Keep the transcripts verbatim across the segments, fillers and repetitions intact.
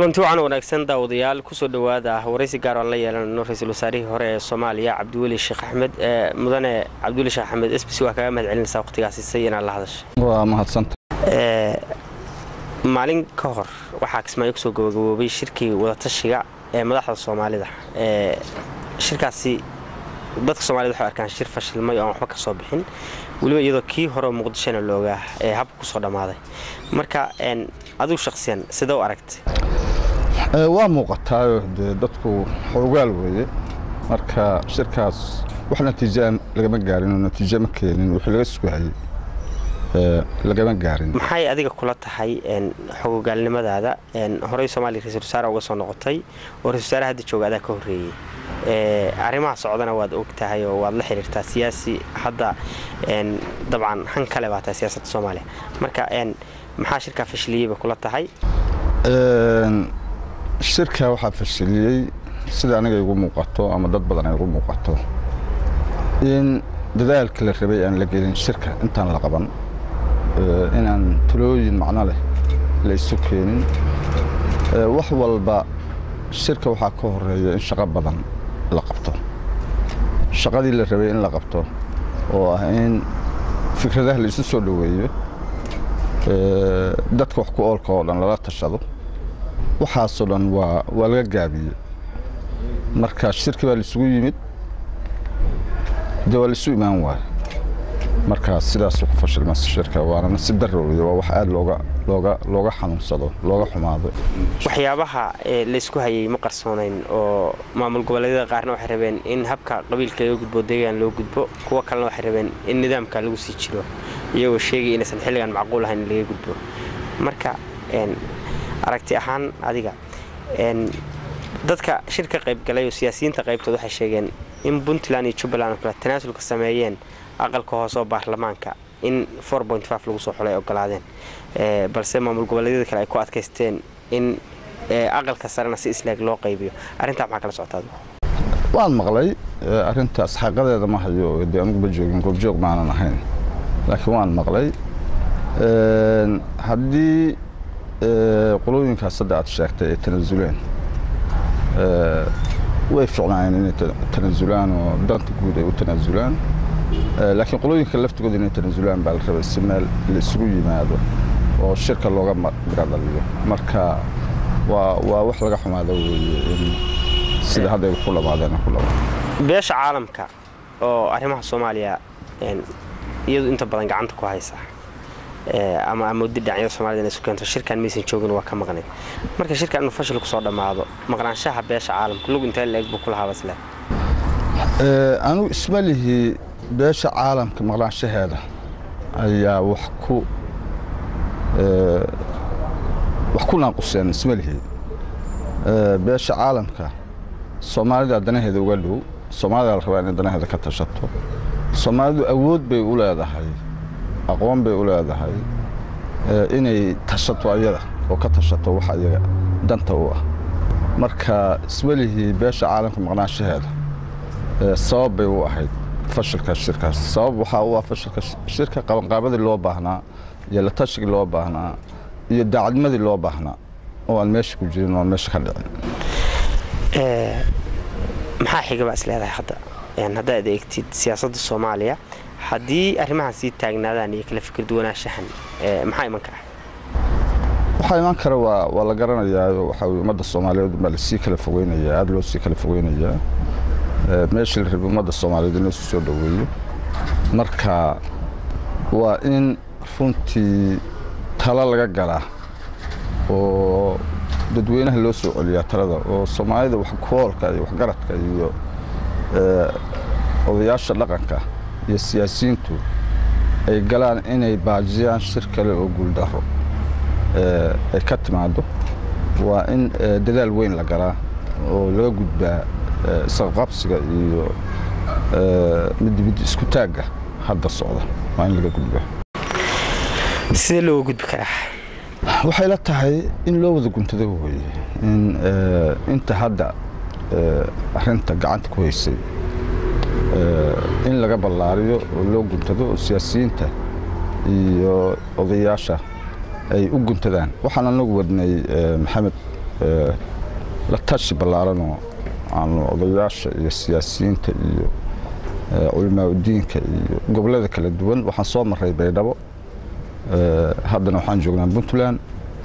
kulanti waxaan wanaagsan daawadayaal ku soo dhawaada waraysi gaar ah la yeelan ra'iisul wasaarihii hore ee Soomaaliya Cabdiweli Sheekh Axmed ee mudane Cabdiweli Sheekh Axmed S B C waa kaga mahadcelinaysaa waqtigaas sayna la hadashay waa mahadsantahay ee maalin ka hor waxa kismaayo ku soo gabagaboobay shirkii wada tashiga ee madaxda Soomaalida ee shirkaasi dadka Soomaalida waxay arkaan shir fashilmay oo waxba ka soo bixin waliba iyadoo kii hore Muqdishona looga ee hab ku soo dhamaaday marka een aduu shakhsiyan sida u aragtay ee waa muuqataa dadku xogaal weeye marka shirkaas wax natiijo laga gaarin oo natiijo ma keenin wixii laga sugayay ee laga gaarin maxay adiga kula tahay een xogaalnimadaada een hore Soomaaliya ra'iisul wasaare uga soo noqotay oo ra'iisul wasaare hadda jooga ka horeeyay ee arrimaha socdana waad ogtahay oo waad la xiriirtaa siyaasi hadda een dabcan han kale baata siyaasadda Soomaaliya marka een maxaa shirka fashiliyay kula tahay een shirka waxa fashiliyay sida aniga igu muuqato ama dad badan ay igu muuqato in dadaalka la rabay aan la gelin shirka intaan la qaban ee inaan talooyin macna leh la isu keenin ee wax walba shirka waxa ka horeeya in shaqo badan la qabto shaqadii la rabay in la qabto oo ah in fikradaha la isu soo dhaweeyo ee dadka wax ku oolka oo dhan la tashado waxa soo dhan waa waa laga gaabiyay marka shirka baa la isugu yimid dawal isu imaan waa marka sidaas ku fashilmay shirka waana si darooday waa wax aad looga looga looga xanuunsado looga xumaado waxyaabaha la isku hayay ma qarsoonayn oo maamul goboleedyada qaarna waxay rabeen in habka qabiilka loo gudbo deegaan loo gudbo kuwa kalena waxay rabeen in nidaamka lagu sii jiro iyagoo sheegay inaysan xilligan macquul ahayn in laga gudbo marka een aragti ahaan adiga een dadka shirka qayb galay oo siyaasiyiinta qaybtooda waxay sheegeen in Puntland iyo Jubbaland kala tanaasul ka sameeyeen aqalka hoose oo baarlamaanka in four point five lagu soo xulay ogolaadeen ee balse maamul goboleedyada kale ay ku adkaysteen in aqalka sarena si islaag loo qaybiyo arinta maxaa kala socotaa waan maqlay arintaas xaqadeeda ma hayo ee anigu ba joogin goob joog ma aanan ahayn laakiin waan maqlay ee hadii ee qolooyinka saddex aad sheegtay ee tanaazuleen ee way ficnaan inay tanaazulaan oo danta guud ay u tanaazulaan laakiin qolooyinka laftigooda inay tanaazulaan baa la rabay si meel la isugu yimaado oo shirka looga gradaliyo marka waa waa wax laga xumaado weeye sida hadda ay ku labaadeen ku labaad beesha caalamka oo arrimaha Soomaaliya een iyadu inta badan gacanta ku haysa ee ama amoodi dhacyo Soomaaliya isku keento shirkan miisan joogin waa ka maqnay marka shirkan inuu fashil ku soo dhamaado maqnaanshaha beesha caalamka lug inta la eegbo kula habasle ee anu ismalihi beesha caalamka maqnaanshaheeda ayaa wax ku ee wax ku naaquseen ismalihi ee beesha caalamka Soomaalida danaheeda uga dhow Soomaalida la rabaa in danaheeda ka tashato Soomaalidu awood bay u leedahay aqoon bay u leedahay inay tashato ayada oo ka tashato wax ayaga danta u ah marka ismalihi beesha caalamka maqnaanshaheeda ee sabab bay u ahayd fashilka shirkaas sabab waxa uu fashilka shirka qaban qaabada loo baahnaa iyo la tashiga loo baahnaa iyo daacadnimadii loo baahnaa oo aan meesha ku jirin oo meesha ka dhicin ee maxaa xiga baa isleedahay hadda een hadda aad eegtid siyaasadda Soomaaliya hadii arrimaha si taagnaadaan iyo kala fikir duwanaanshahan ee maxay iman kara waxa iman kara waa waa la garanayaa waxa uu ummadda Soomaaliyeed ma la si kala fogeynaya aad loo si kala fogeynaya ee meesha la rabo ummadda Soomaaliyeed inay soo dhaweeyo marka waa in runtii tala laga galaa oo dadweynaha loo soo celiyaa talada oo Soomaalida wax koolka iyo wax garadka iyo ee odayaasha dhaqanka iyo siyaasiyiintu ay galaan inay baajiyaan shir kale oo guuldaro ee ay ka timaado waa in dadaal weyn la galaa oo laga gudbaa isqabsiga iyo ee mid mid isku taaga hadda socda waa in laga gudbaa sidee loo gudbi karaa waxay la tahay in loo wada guntado weeye in inta hadda arinta gacanta ku haysay in laga ballaariyo oo loo guntado siyaasiyiinta iyo odayaasha ay u guntadaan waxaan anagu wadnay maxamed la tashi ballaaranoo aanu odayaasha iyo siyaasiyiinta iyo culimaa diinka iyo gobollada kala duwan waxaan soo maray Baydhabo haddana waxaan joognaa Puntland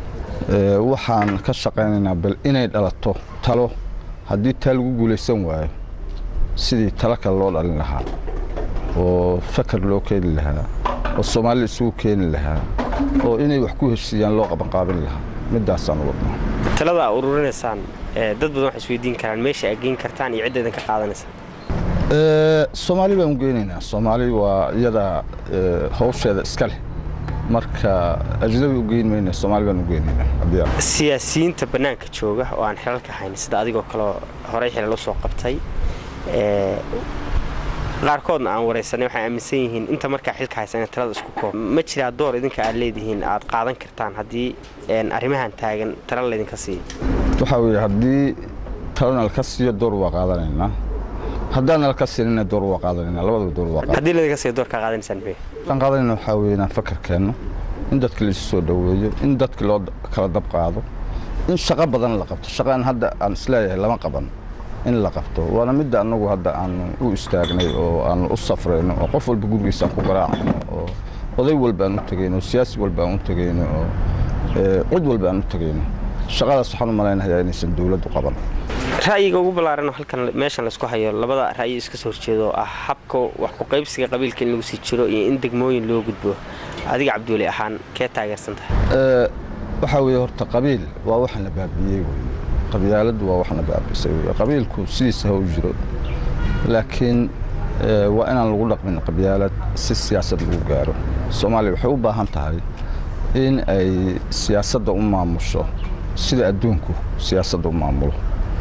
waxaan ka shaqaynaynaa bal inay dhalato talo haddii taa lagu guulaysan waayo sidii talo kale loo dhalin lahaa oo fakar loo keeni lahaa oo Soomaali isugu keeni lahaa oo inay wax ku heshiiyaan loo qaban qaabin lahaa midaasaan wadnaa talada ururinaysaan dad badan wax isweydiin karaan meesha ay geyn kartaan iyo cidda ka qaadanaysan ee Soomaali baan geynaynaa Soomaali waa iyada hawsheeda iska leh marka ajnabi u geyn mayna Soomaali baan u geynaynaa siyaasiyiinta banaanka jooga oo aan xilalka hayn sida adigoo kale horey xilal soo qabtay ee qaarkoodna aan wareysanay waxay aaminsan yihiin inta marka xilka haysan talada isku koob ma jira door idinka aad leedihiin aad qaadan kartaan hadii een arimahan taagan talo leedinka sii waxa weeye hadii talana la ka siiyo door waa qaadanaynaa haddana la ka siinayna door waa qaadanaynaa labada door waa hadii leedinka siiyo door ka qaadanaysan bee kan qaadanayna waxa weeye inaan fakarkeeno in dadka la soo dhaweeyo in dadka loo kala dab qaado in shaqo badan la qabto shaqaan hadda aan isleeyahay lama qaban in la qabto waana mid anagu hadda aan u istaagnay oo aan u safrayno oo qof walba gurigiisa ku garaacno oo oday walba aan u tagayno siyaasi walba aan u tagayno oo ee cid walba aan u tagayno shaqadaas waxaan u maleynayaa inaysan dawladdu qaban ra'yiga ugu balaaran halkan meeshan la isku hayo labada ra'yi iska soo horjeedo ah habka wax ku qaybsiga qabiilka in lagu sii jiro iyo in degmooyin loo gudbo adiga Cabduuli ahaan kee taageersan tahay ee waxa weeye horta qabiil waa waxan la baabiyay qabyaaladu waa waxna baabisay qabiilku sidiisa u jiro laakiin waa inaan lagu dhaqmin qabyaalad si siyaasad lagu gaaro Soomaaliya waxay u baahan tahay in ay siyaasadda u maamusho sida adduunku siyaasadda u maamulo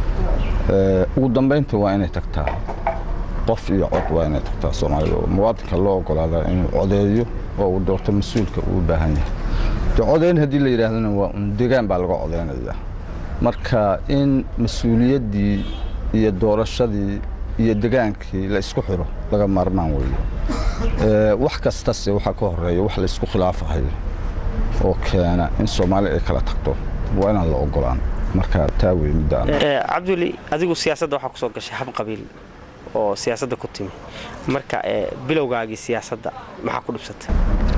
ee ugu dambeynta waa inay tagtaa qof iyo cod waa inay tagtaa Soomaaliya muwaadinka loo ogolaado inuu codeeyo oo uu doorto mas'uulka uu baahan yahay codeyn hadii la yiraahdana waa un deegaan baa laga codeynayaa marka in mas'uuliyadii iyo doorashadii iyo degaankii la isku xiro laga maarmaan weeyo ee wax kasta si waxa ka horeeyo wax la isku khilaafahay oo keena in Soomaaliya ay kala tagto waa inaan la ogolaan marka taa weey midaan ee Cabduuli adigu siyaasadda waxa ku soo gashay hab qabiil oo siyaasadda ku timi marka ee bilowgaagii siyaasadda maxaa ku dhibsatay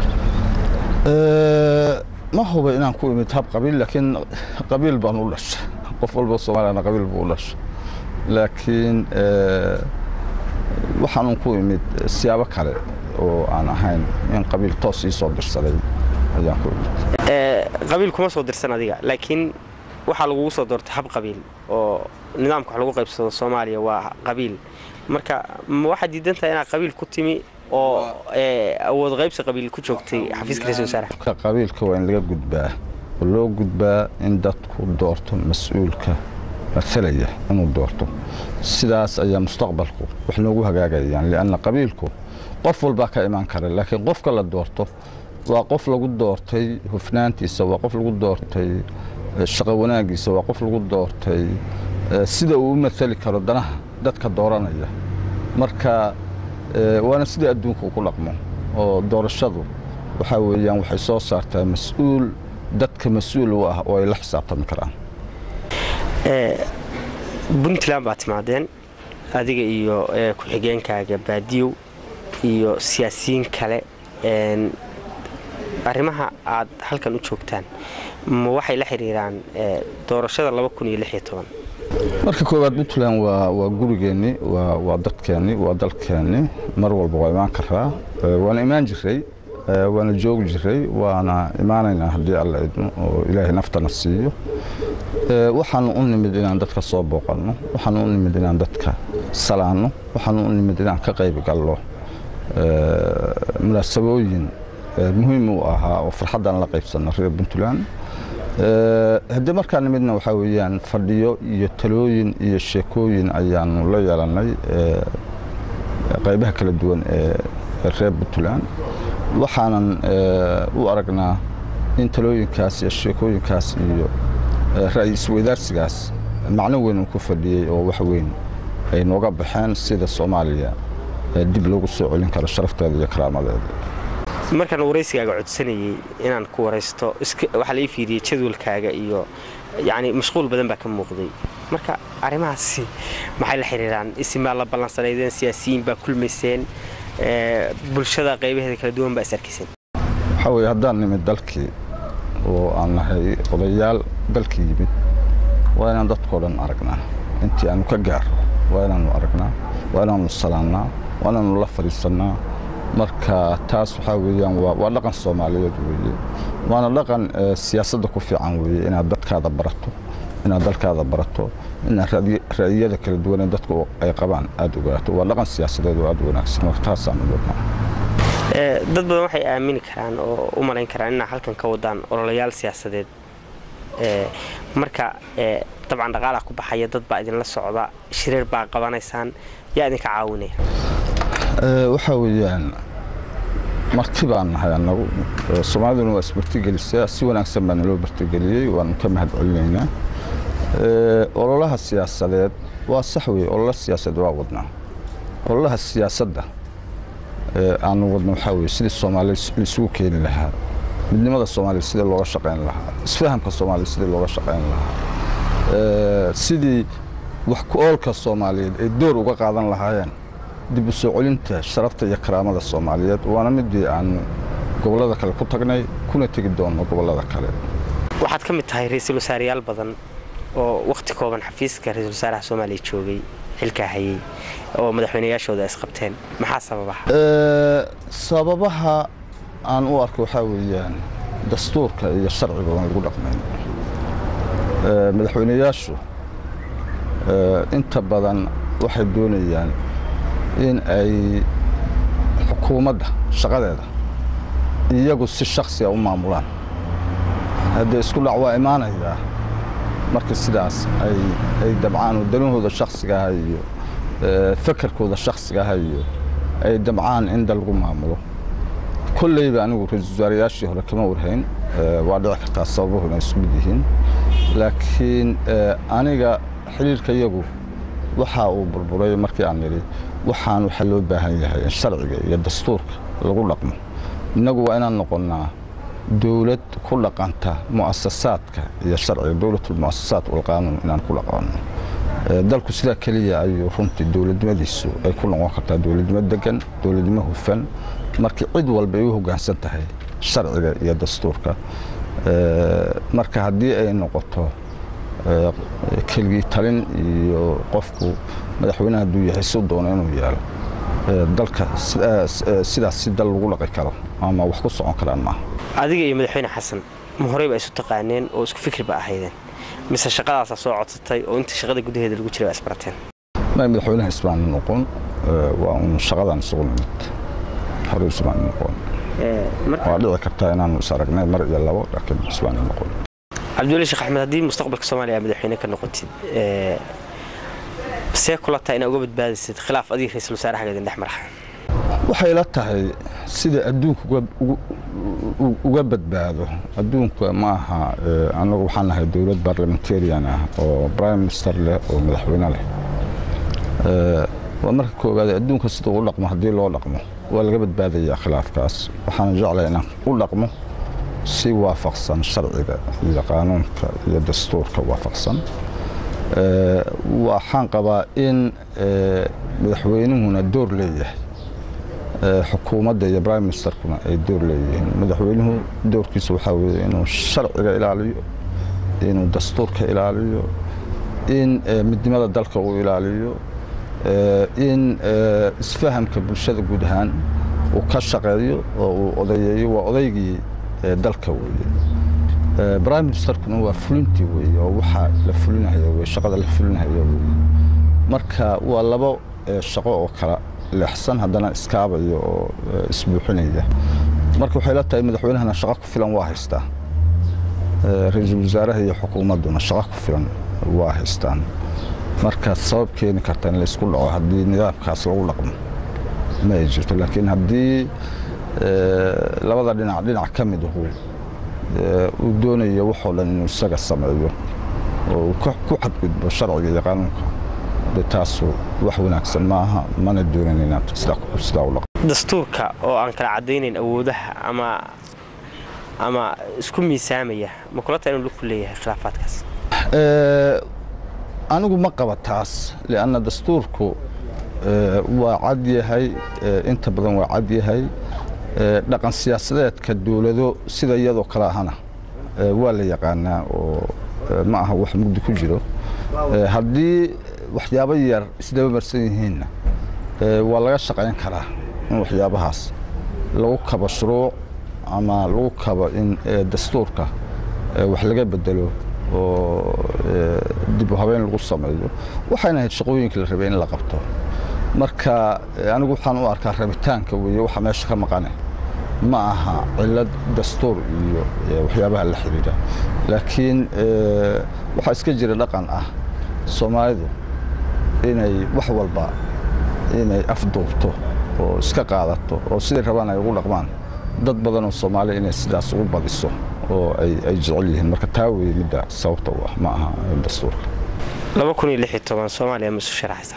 ee ما هو بينان كل مذهب قبيل لكن قبيل بنولش قفل بالصومال أنا قبيل بقولش لكن أه وحنون كل مد سيابك على وأنا هين من قبيل توصي صدر سلي أيام كل أه قبيل كم صدر سنة دي لكن وحلو صدر تحب قبيل ونظام كحلو قبيل الصومالية وقبيل مركا واحد يدنت أنا قبيل كتمي oo ee awood qaybsi qabiil ku joogtay xafiiska ra'iisul wasaaraha qabiilka waa in laga gudbaa loo gudbaa in dadku doorto mas'uulka masalaya inuu doorto sidaas ayaa mustaqbalku wax noogu hagaagayaan lianna qabiilku qof walba ka iman kara laakiin qofka la doorto waa qof lagu doortay hufnaantiisa waa qof lagu doortay shaqo wanaagiisa waa qof lagu doortay sida uu masali karo danaha dadka dooranaya marka وانا سيدي أدونك وكل رقمه ودورشادو وحاول يعني وحصار صارت مسؤول دتك مسؤول وإلى حساب تمكران. بنتلام بعتمادين هذه إيو كحجين كجباديو إيو سياسيين كله arrimaha aad halkan u joogtaan ma waxay la xiriiraan doorashada laba kun iyo lix iyo toban marka koowaad Puntland waa waa gurigeeni waa waa dadkeeni waa dalkeeni mar walba waa imaan karaa waana imaan jiray waana joog jiray waana imaanayna hadii alla idmo oo Ilaahay naftana siiyo waxaan u nimid inaan dadka soo booqano waxaan u nimid inaan dadka salaano waxaan u nimid inaan ka qayb galno munaasabooyin muhiim u ahaa oo farxadan la qaybsano reer Puntland هدي مركان مدنا وحويان فرديو يتلوين يشكوين أيان ولا يلاني قيبها كل الدول الرب بتلان وحنا وأرجنا إن تلوين كاس يشكوين كاس رئيس وزراء كاس معنوين وكفردي وحوين أي نوقف بحان السيدة الصومالية دبلوغ السعوديين كان الشرف هذا كرام هذا markaan wareysigaaga codsanayay inaan ku wareysto waxa la fiiriyay jadwalkaaga iyo يعني مشغول بدن baa ka muuqday marka arimahaasi maxay la xiriiraan isma la balansanayeen siyaasiyiin baa kulmeyseen ee bulshada qaybaheeda kala duwan baa isarkiiseen waxa weey haddaan nimid dalkii oo aan nahay odayaal dalkii yimid waa inaan dadkoo dhan aragnaa intii aan ka gaaro waa inaan aragnaa waa inaan salaanaa waa inaan la fariisanaa marka taas waxa weeyaan waa dhaqan Soomaaliyeed weeye waana dhaqan siyaasadda ku fiican weeye inaad dadkaada barato inaad dalkaada barato inaad raadiyada kala duwan dadku ay qabaan aad ogaato waa dhaqan siyaasadeed oo aad wanaagsan marka taas aan leeyahay ee dad badan waxay aamini karaan oo u malayn karaan in halkan ka wadaan ololayaal siyaasadeed ee marka ee طبعا dhaqaalaha ku baxaya dad baa idin la socda shireer baa qabanaysaan yaa idin ka caawinay ee waxa weeyaan marti baan nahay anagu Soomaalidu waa isbartigelisay si wanaagsan baan loo bartigeliyay waan ka mahad celinaynaa ee ololaha siyaasadeed waa sax weey ololaha siyaasadeed waa wadnaa ololaha siyaasadda ee aan wadno waxa weey sidii Soomaalidu isugu keen lahaa midnimada Soomaaliya sidii looga shaqeyn lahaa isfahamka Soomaaliya sidii looga shaqeyn lahaa ee sidii wax ku oolka Soomaaliyeed ay door uga qaadan lahaayeen dib u soo celinta sharafta iyo karaamada Soomaaliyeed waana midii aan gobolada kale ku tagnay kuna tagi doono gobolada kale waxaad ka mid tahay ra'iisul wasaarayaal badan oo waqti kooban xafiiska ra'iisul wasaaraha Soomaaliya joogay xilka hayay oo madaxweynayaashooda isqabteen maxaa sababaha ee sababaha aan u arko waxa weeyaan dastuurka iyo sharciga oo lagu dhaqmay ee madaxweynayaashu ee inta badan waxay doonayaan in ay xukuumadda shaqadeeda iyagu si shakhsi ah u maamulaan hadda isku dhac waa imaanaya marka sidaas ay ay dabcaan danahooda shakhsiga ah iyo fakarkooda shakhsiga ah iyo ay dabcaan in dalku maamulo kullayba anigu ra'iisul wasaarayaashii hore kama warhayn waa dhici kartaa sababuhu inay isku mid yihiin laakiin aniga xiriirka iyagu waxa uu burburay markii aan niri waxaan waxa loo baahan yahay in sharciga iyo dastuurka lagu dhaqmo inagu waa inaan noqonnaa dawlad ku dhaqanta muassasaadka iyo sharciga dawladda muassasaad wal qaanuun inaan ku dhaqano dalku sida kaliya ayuu runtii dawladnimadiisu ay ku noqon kartaa dawladnimo degan dawladnimo hufan markii cid walba ay u hoggaansan tahay sharciga iyo dastuurka marka haddii ay noqoto kelgi talin iyo qofku madaxweynaha duu yahay soo doono inuu yeelo dalka sidaas si dal lagu dhaqi karo ama wax ku socon karaan ma adiga iyo madaxweyne xasan ma horeyba isu taqaaneen oo isku fikir ba ahaydeen mise shaqadaas soo codsatay oo inta shaqada gudaheeda lagu jiray asbarteen ma madaxweynaha isbaan noqon waa uu shaqadan soo nimid hore isbaan noqon ee marka waa dhici kartaa inaan is aragnay mar iyo labo laakiin isbaan noqon Abdullahi Sheekh Ahmed hadii mustaqbalka Soomaaliya madaxweyne ka noqotid ee see kula tahay in uga badbaadisid khilaaf adii ra'iisul wasaaraha idin dhaxmar waxay la tahay sida adduunku uga badbaado adduunku ma aha anagu waxaan nahay dawlad parliamentarian ah oo prime minister leh oo madaxweyne leh ee waa marka koowaad adduunka sida uu dhaqmo hadii loo dhaqmo waa laga badbaadayaa khilaafkaas waxaan jeclahay inaan u dhaqmo si waafaqsan sharciga iyo qaanuunka iyo dastuurka waafaqsan ee waxaan qabaa in madaxweynuhuna door leeyahay ee xukuumadda iyo prime ministerkuna ay door leeyihiin madaxweynuhu doorkiisa waxa weeye inuu sharciga ilaaliyo inuu dastuurka ilaaliyo in midnimada dalka uu ilaaliyo in isfahamka bulshada guud ahaan uu ka shaqeeyo oo uu odayeeyo waa odaygii dalka weeye prime ministerkuna waa fulintii weeye oo waxa la fulinayo weeye shaqada la fulinayo weeye marka waa labo shaqo oo kala leexsan haddana iskaabayo oo isbuuxinaya marka waxay la tahay madaxweynahana shaqo ku filan waa haystaa ra'iisul wasaaraha iyo xukuumadduna shaqo ku filan waa haystaan marka sabab keeni karta in la isku dhaco haddii nidaamkaas lagu dhaqmo ma jirto laakiin haddii labada dhinac dhinac ka mid ah uu doonayo wuxuu dhan inuu isaga sameeyo oo ku xadgudbo sharciga iyo qaanuunka taas wax wanaagsan ma aha mana doonayna sida sida u dhaqmo dastuurka oo aan kala cadeynayn awoodaha ama ama isku miisaamaya ma kula tahay inuu ku leeyahay khilaafaadkaas anigu ma qaba taas lianna dastuurku waa cad yahay inta badan waa cad yahay dhaqan siyaasadeedka dawlado sida iyadoo kale ahana waa la yaqaanaa oo ma aha wax mugdi ku jiro haddii waxyaabo yar isdaba marsan yihiinna waa laga shaqayn karaa in waxyaabahaas lagu kabo shuruuc ama lagu kabo in dastuurka wax laga bedelo oo dib u habeyn lagu sameeyo waxayna ahayd shaqooyinka la rabay in la qabto marka anigu waxaan u arkaa rabitaanka weeye waxa meesha ka maqane ma aha cilad dastuur iyo waxyaabaha la xiriira laakiin waxa iska jira dhaqan ah Soomaalidu inay wax walba inay afduubto oo iska qaadato oo sidii rabaan ay ugu dhaqmaan dad badan oo Soomaali inay sidaas ugu badiso oo ay ay jecel yihiin marka taa weeye midda sababta ah ma aha dastuurka laba kun iyo lix iyo toban Soomaaliya ma soo sharaxaysa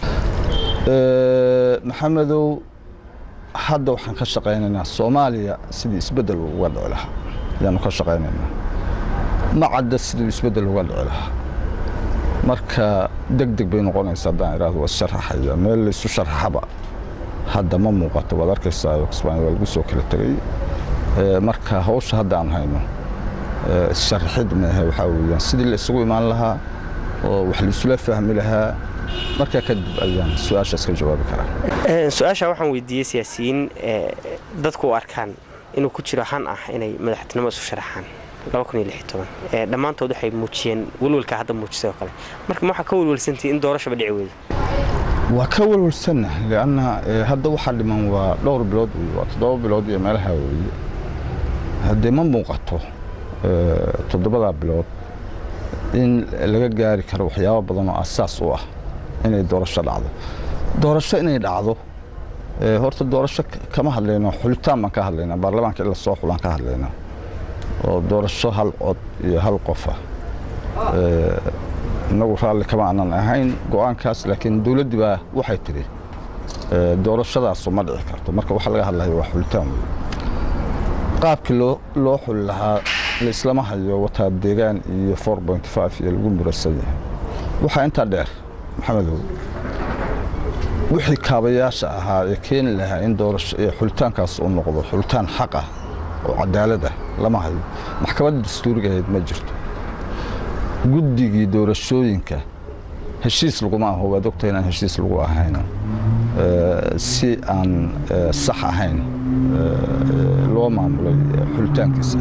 ee maxamedow hadda waxaan ka shaqaynaynaa Soomaaliya sidii isbedel uga dhici lahaa yaanu ka shaqaynaynaa ma cadda sidii isbedel uga dhici lahaa marka degdeg bay noqonaysaa haddaan iraahdo waa sharaxaya meel la isu sharaxaba hadda ma muuqato wad arkaysaa Isbaaniya lagu soo kala tagay marka hawsha hadda aan hayno sharaxid ma aha waxa weeyaan sidii la isugu imaan lahaa oo wax la isula fahmi lahaa marka kadib ayaan su'aashaas ka jawaabi karaa su'aasha waxaan weydiiyay siyaasiyiin dadku u arkaan inuu ku jiro han ah inay madaxtinimo isu sharaxaan laba kun iyo lix iyo toban ee dhamaantood waxay muujiyeen walwalka hadda muujisay oo kale marka ma waxa ka walwalsantii in doorashada dhici weydo waa ka walwalsana laana hadda waxa dhiman waa dhowr bilood waa toddoba bilood iyo meelaha weeye hadda ma muuqato toddobada bilood in laga gaari karo waxyaabo badan oo asaas u ah inay doorasho dhacdo doorasho inay dhacdo horta doorasho kama hadlayno xulitaan ma ka hadlayna baarlamaanka ila soo xulan ka hadlayna oo doorasho hal cod iyo hal qof ah ee nagu raalli kama aanan ahayn go'aankaas laakiin dawladdu baa waxay tiri doorashadaas ma dhici karto marka waxa laga hadlayo waa xulitaan qaabkii loo loo xul lahaa la islama hayo wata deegaan iyo four point five iyo lagu murasay waxa inta dheer maxamedow wixii kaabayaasha ahaa ee keen lahaa in doorasho ee xulitaankaas uu noqdo xulitaan xaq ah oo cadaalad ah lama hayo maxkamadda dastuuriga ahayd ma jirto guddigii doorashooyinka heshiis laguma aho waa doctor inaan heshiis lagu ahayn si aan sax ahayn loo maamulay xulitaankiisa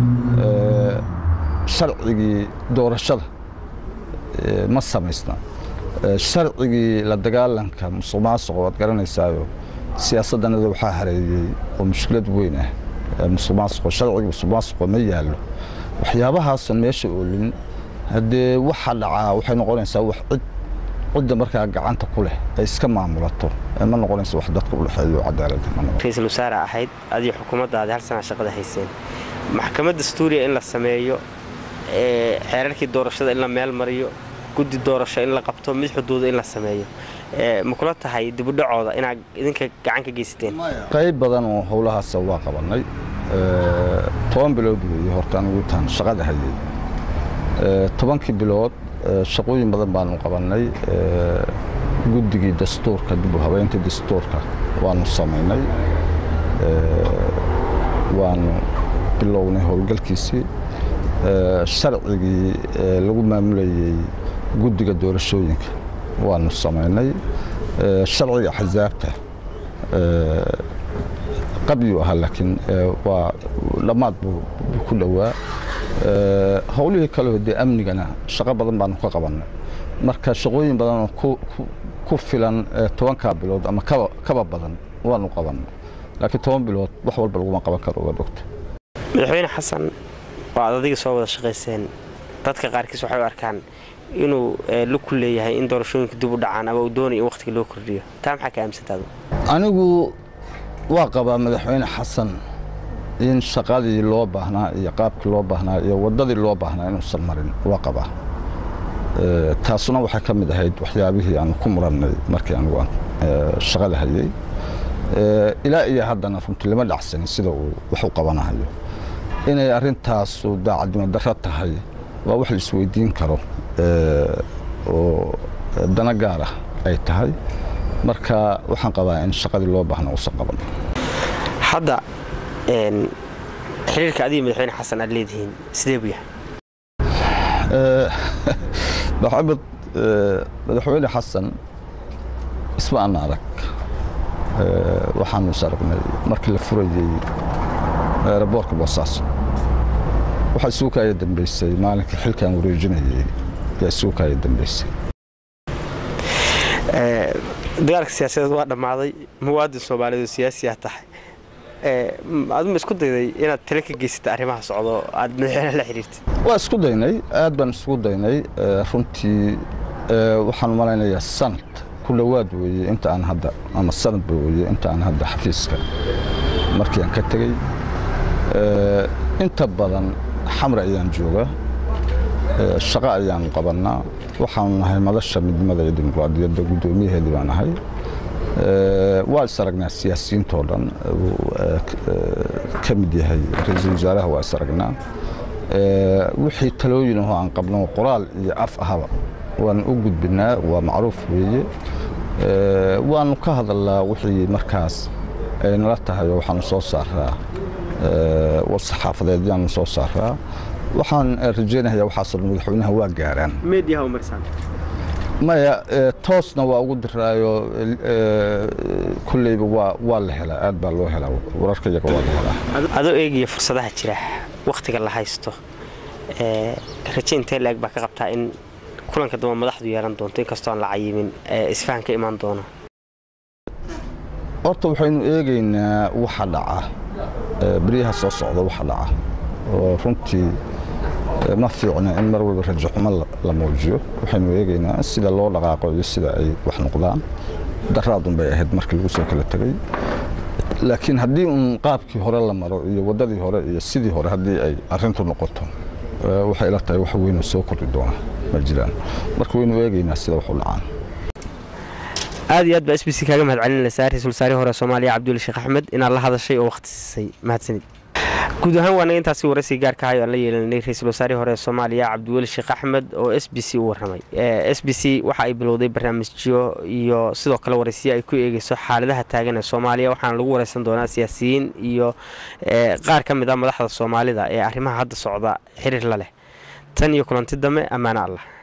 sharcigii doorashada ma samaysna sharcigii la dagaalanka musuqmaasuqa waad garanaysaayo siyaasaddanada waxaa hareeyay oo mushkilad weyn ah musuqmaasuqa sharciga musuqmaasuqa ma yaalo waxyaabahaasoo meesha oolin haddee waxa dhacaa waxay noqonaysaa wax cid cidda markaa gacanta ku leh ay iska maamulato ma noqonaysa wax dadka u dhexeeyo cadaalad ma noqon ra'iisul wasaare ahayd adii xukuumaddaada hal sana shaqada hayseen maxkamadda dastuuriga in la sameeyo ee xeerarkii doorashada in la meel mariyo guddi doorasho in la qabto mid xuduuda in la sameeyo ee ma kula tahay dib u dhacooda inaad idinka gacan ka geysateen qayb badan oo howlahaas waa qabanay ee toban bilood weeye horta anigu tan shaqada hayay ee tobankii bilood shaqooyin badan baan u qabanay ee guddigii dastuurka dib u habeynta dastuurka waanu sameynay ee waanu bilowna howlgalkiisii ee sharcigii lagu maamulayay guddiga doorashooyinka waanu sameynay ee sharciga axzaabta ee qabyo ah laakiin waa dhamaad buu ku dhawaa ee howlihii kale oo amnigana shaqo badan baan ka qabanay marka shaqooyin badan oo ku ku filan tobanka bilood ama kaba kaba badan waanu qabanay laakiin toban bilood wax walba lagu ma qaban karo waa doctor madaxweyne xasan waa adiga soo wada shaqeyseen dadka qaarkiis waxay u arkaan inuu la ku leeyahay in doorashooyinka dib u dhacaan ama uu doonayo in waqtiga loo kordhiyo taa maxaa ka aaminsantaad anigu waa qabaa madaxweyne xasan in shaqadii loo baahnaa iyo qaabkii loo baahnaa iyo wadadii loo baahnaa inuusan marin waa qabaa ee taasuna waxay ka mid ahayd waxyaabihii aan ku murannay markii aan waan shaqada hayay ee ilaa iyo haddana runtii lama dhacsan sida uu wax u qabanayo inay arintaas daacadnimo darro tahay waa wax la isweydiin karo oo dana gaar ah ay tahay marka waxaan qabaa in shaqadii loo baahna uu saqaban hadda een xiriirka adii madaxweyne xasan aad leedihiin sidee buu yahay ee maxamed madaxweyne xasan isma aan arag ee waxaan u sarqnay markii la furayay aeroboortka Boosaaso waxa suuqa ay dambeysay maalinka xilkan wareejinayay yaa suuqa ay dambeysay ee dagaalka siyaasadeed waa dhamaaday muwaadin Soomaaliyeed siyaasi ah tahay ee aad ma isku dayday inaad tala ka geysatay arrimaha socdo aad madaxweynaha la xiriirtay waa isku daynay aad baan isku daynay runtii waxaan maleynayaa sanad ku dhawaad weeye inta aan hadda ama sanad weeye inta aan hadda xafiiska markii aan ka tagay ee inta badan xamra ayaan joogaa shaqo ayaan qabanaa waxaan nahay madasha midnimada iyo dimuqraadiyadda gudoomiyaheedii baan nahay waa saragnaa siyaasiyiinta oo dhan ka mid yahay ra'iisul wasaaraha waa saragnaa wixii talooyin oo aan qabno qoraal iyo af ahaba waan u gudbinaa waa macruuf weeye waan ka hadalnaa wixii markaas ay nala tahay waxaan soo saaraa والصحافة ديان soo saaraa waxaan rajeynayaa waxa soo madaxweynaha waa gaaraan media oo marsan maya toosna waa ugu diraayo kullayba waa waa la helaa aad baa loo helaa wararka iyaga waa la helaa adoo eegaya fursadaha jira waqtiga la haysto ee rajaynta laag baa ka qabtaa in kulanka doomo madaxdu yeelan doonto in kastoo aan la cayimin isfaan ka iman doono horta waxaynu eegaynaa waxa dhaca بريها صوص عضو وحلا ورنتي ما في عنا إن مرة برجع حمل لموجو وحين ويجينا السيد الله لقاقو السيد أي وحنا قدام درادهم بيهد مركز وسوق التري لكن هدي قابك هورا لما يودي هورا السيد هورا هدي أي أرنتو نقطهم وحيلته وحوين السوق الدوام مجران مركوين ويجينا السيد وحلا aad iyo aad baa S B C kaaga mahad celinaysaa ra'iisul wasaare hore Soomaaliya Cabdulle Sheekh Axmed in la hadashay oo waqti siisay mahadsanid guud ahaan waan intaasi waraysi gaarka ah oo la yeelanay ra'iisul wasaare hore Soomaaliya Cabdulle Sheekh Axmed oo S B C u waramay S B C waxa ay bilowday barnaamijyo iyo sidoo kale waraysiyo ay ku eegayso xaaladaha taagan ee Soomaaliya waxaan lagu waraysan doonaa siyaasiyiin iyo qaar ka mid ah madaxda Soomaalida ee arrimaha hadda socda xiriir la leh tan iyo kulanti dambe amaana Allah